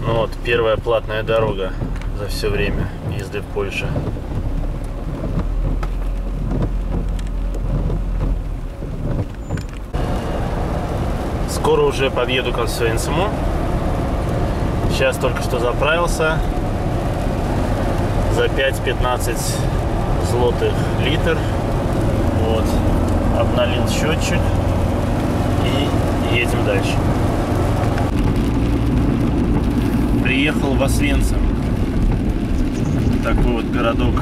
Ну вот, первая платная дорога за все время езды в Польше. Скоро уже подъеду к Освенциму. Сейчас только что заправился за 5-15 злотых литр. Вот. Обналил счетчик и едем дальше. Приехал в Освенцим. Такой вот городок.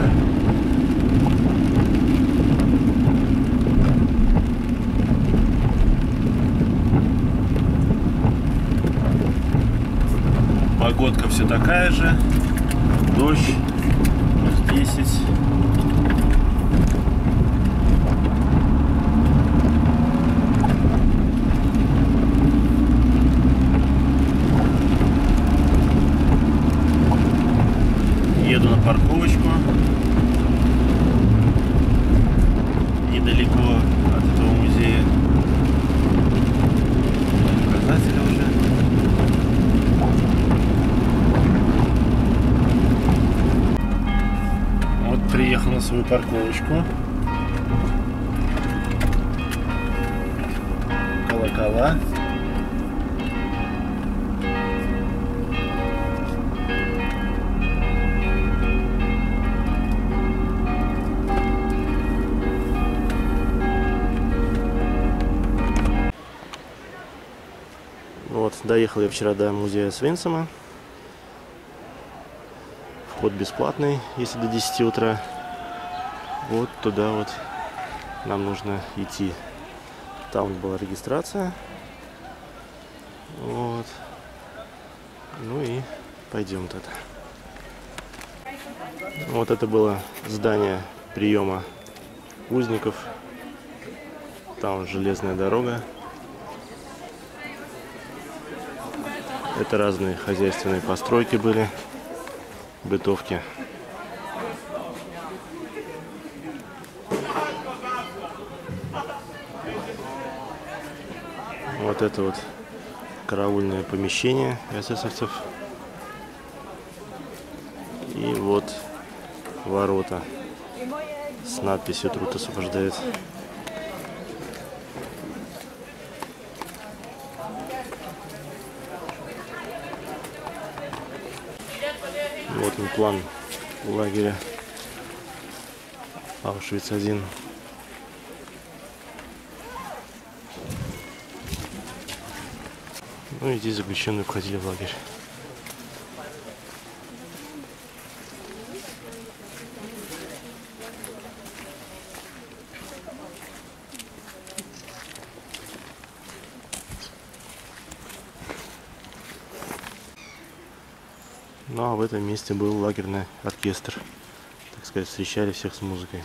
Погодка все такая же. Дождь. +10. Еду на парковочку. Недалеко от этого музея. Указатели уже. Вот приехал на свою парковочку. Колокола. Вот, доехал я вчера до музея Освенцима. Вход бесплатный, если до 10 утра. Вот туда вот нам нужно идти. Там была регистрация. Вот. Ну и пойдем туда. Вот это было здание приема узников. Там железная дорога. Это разные хозяйственные постройки были, бытовки. Вот это вот караульное помещение эсэсовцев. И вот ворота с надписью «Труд освобождает». Вот он план лагеря Аушвиц-1. Ну и здесь заключенные входили в лагерь. Ну а в этом месте был лагерный оркестр. Так сказать, встречали всех с музыкой.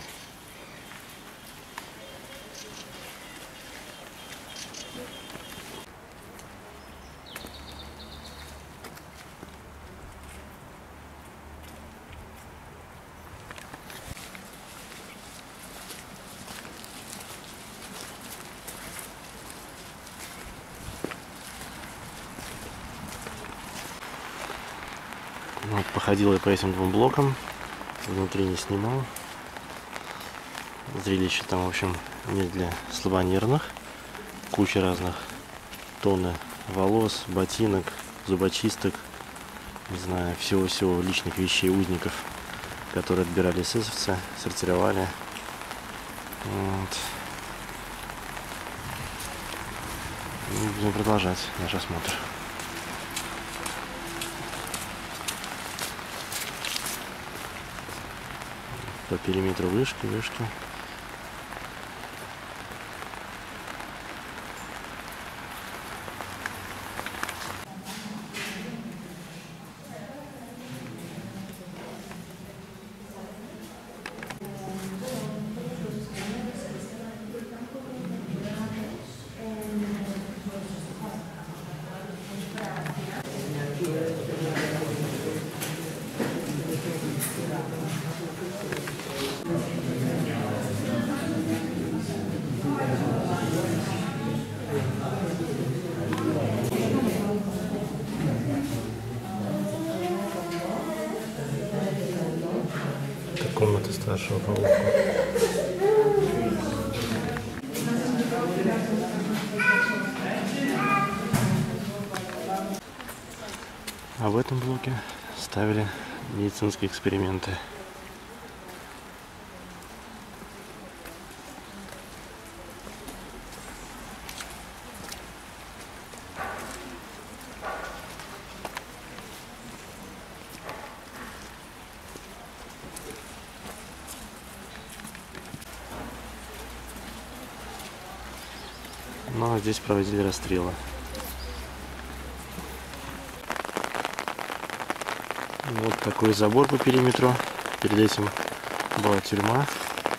Вот, походил я по этим двум блокам, внутри не снимал. Зрелище там, в общем, не для слабонервных. Куча разных, тонны волос, ботинок, зубочисток, не знаю, всего-всего личных вещей узников, которые отбирали эсэсовцы, сортировали. Вот. И будем продолжать наш осмотр. По периметру вышки. комната старшего по уху. А в этом блоке ставили медицинские эксперименты. Ну а здесь проводили расстрелы. Вот такой забор по периметру. Перед этим была тюрьма.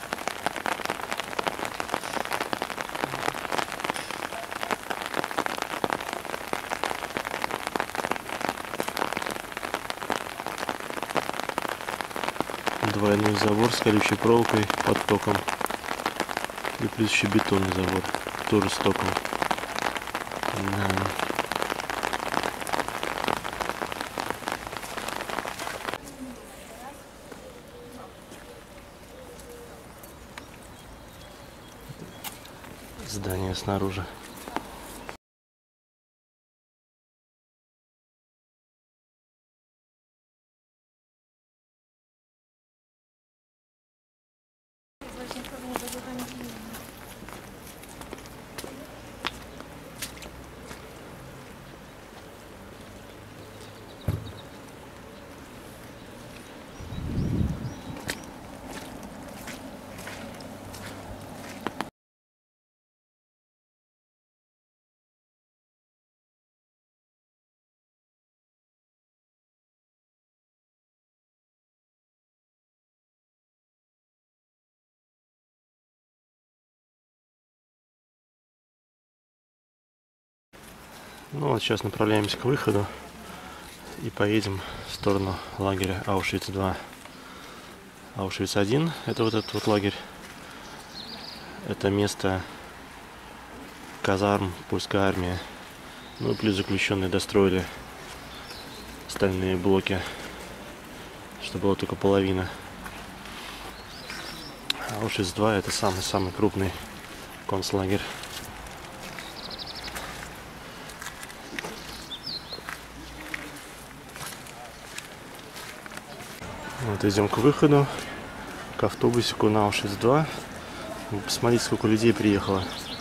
Двойной забор с колючей проволокой под током. И плюс еще бетонный забор, тоже с током. Да. Здание снаружи. Ну вот сейчас направляемся к выходу и поедем в сторону лагеря Аушвиц-2. Аушвиц-1 это вот этот вот лагерь. Это место казарм польской армии. Ну и плюс заключенные достроили стальные блоки, что было только половина. Аушвиц-2 это самый крупный концлагерь. Вот идем к выходу, к автобусику на Аушвиц-2. Посмотрите, сколько людей приехало.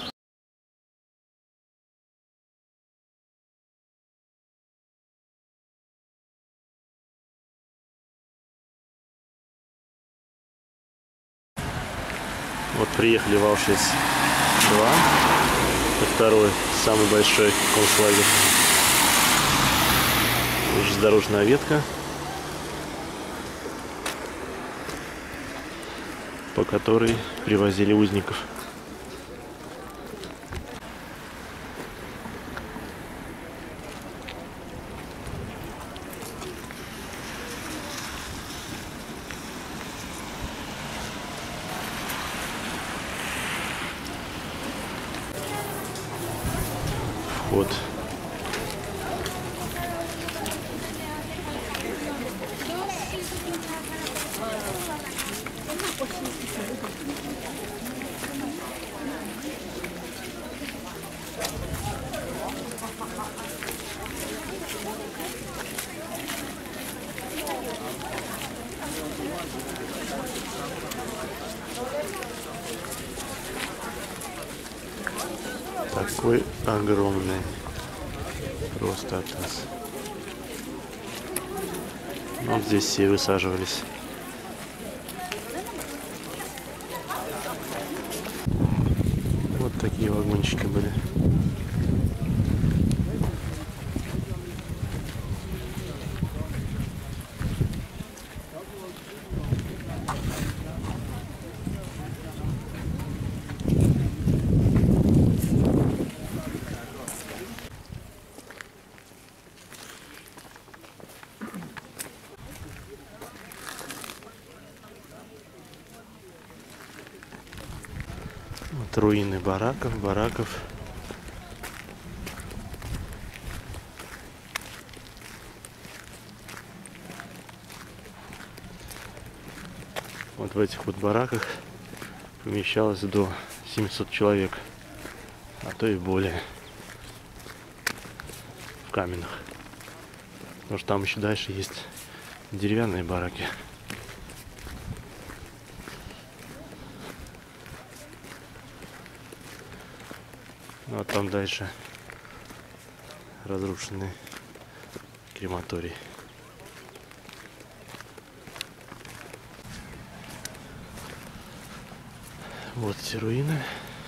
Вот приехали в Аушвиц-2. Это второй, самый большой концлагерь. Железнодорожная ветка, по которой привозили узников. Вход. Такой огромный, просто атас. Вот здесь все высаживались. Вот такие вагончики были. Вот руины бараков. Вот в этих вот бараках помещалось до 700 человек, а то и более, в каменных. Потому что там еще дальше есть деревянные бараки. Ну а там дальше разрушенный крематорий. Вот эти руины.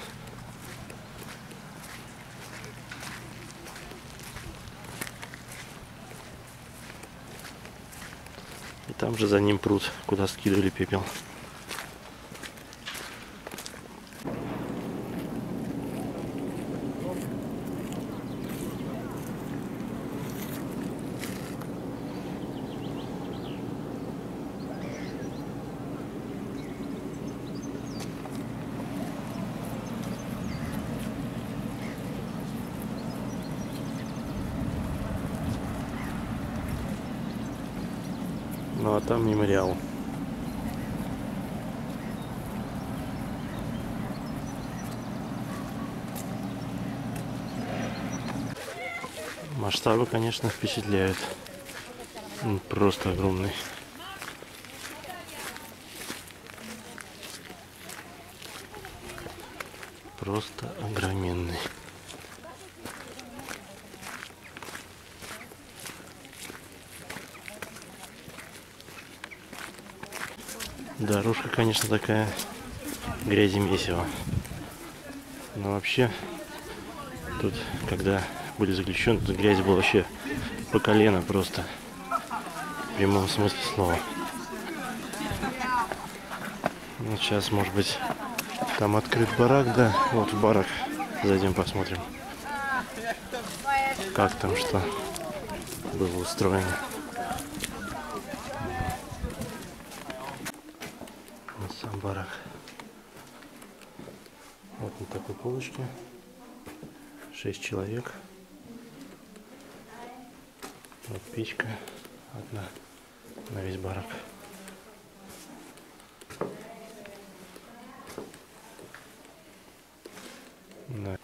И там же за ним пруд, куда скидывали пепел. Ну а там мемориал. Масштабы, конечно, впечатляют. Он просто огромный. Просто огроменный. Дорожка, конечно, такая грязи месиво. Но вообще, тут, когда были заключены, тут грязь была вообще по колено просто. В прямом смысле слова. Ну, сейчас, может быть, там открыт барак, да. Вот в барак. Зайдем, посмотрим, как там что было устроено. Вот сам барак. Вот на такой полочке 6 человек. Вот печка одна на весь барак. Да.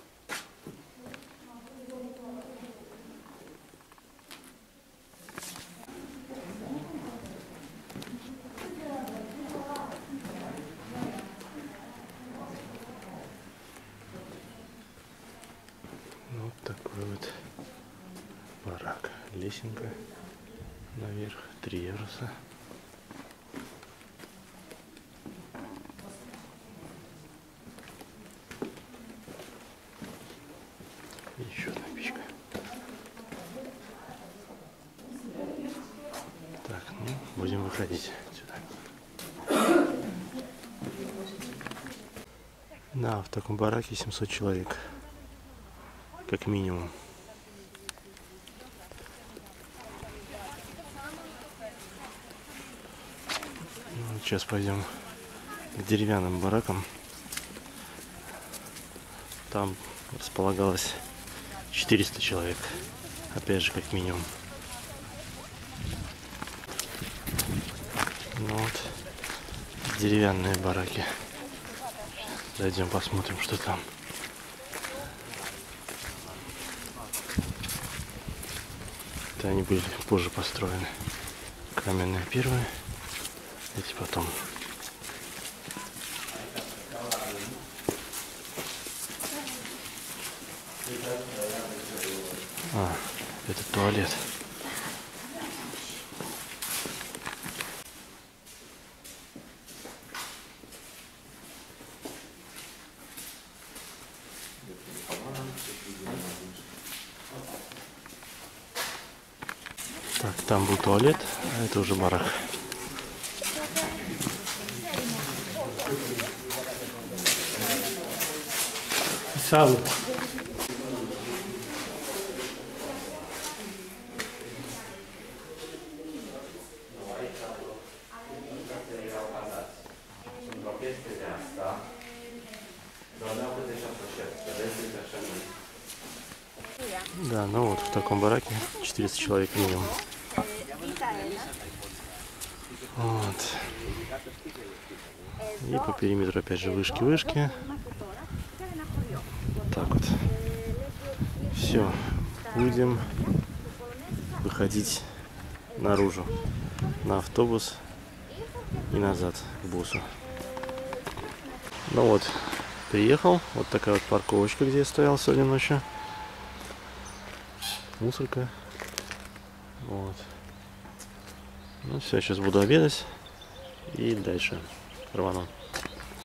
Вот такой вот барак. Лесенка наверх, 3 яруса. Еще одна печка. Так, ну, будем выходить сюда. Да, в таком бараке 700 человек. Как минимум. Ну, сейчас пойдем к деревянным баракам. Там располагалось 400 человек. Опять же, как минимум. Ну вот, деревянные бараки. Зайдем, посмотрим, что там. Это они были позже построены. Каменные первые, эти потом. А, это туалет. Так, там был туалет, а это уже барак. Сало. Да, ну вот в таком бараке 400 человек минимум. Вот. И по периметру опять же вышки. Так вот. Все. Будем выходить наружу на автобус и назад к буссу. Ну вот, приехал. Вот такая вот парковочка, где я стоял сегодня ночью. Мусорка. Вот. Ну все, сейчас буду обедать и дальше рвану.